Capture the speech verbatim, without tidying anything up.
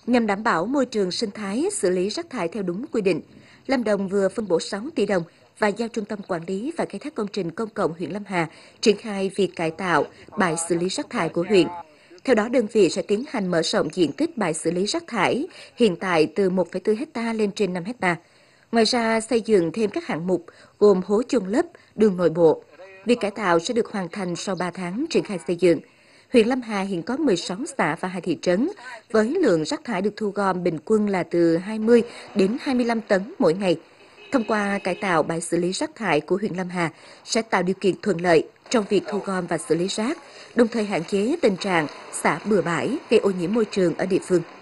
Nhằm đảm bảo môi trường sinh thái, xử lý rác thải theo đúng quy định, Lâm Đồng vừa phân bổ sáu tỷ đồng và giao Trung tâm Quản lý và Khai thác Công trình Công cộng huyện Lâm Hà triển khai việc cải tạo bãi xử lý rác thải của huyện. Theo đó, đơn vị sẽ tiến hành mở rộng diện tích bãi xử lý rác thải, hiện tại từ một phẩy bốn héc ta lên trên năm héc ta. Ngoài ra, xây dựng thêm các hạng mục gồm hố chôn lấp, đường nội bộ. Việc cải tạo sẽ được hoàn thành sau ba tháng triển khai xây dựng. Huyện Lâm Hà hiện có mười sáu xã và hai thị trấn, với lượng rác thải được thu gom bình quân là từ hai mươi đến hai mươi lăm tấn mỗi ngày. Thông qua cải tạo bãi xử lý rác thải của huyện Lâm Hà sẽ tạo điều kiện thuận lợi trong việc thu gom và xử lý rác, đồng thời hạn chế tình trạng xả bừa bãi gây ô nhiễm môi trường ở địa phương.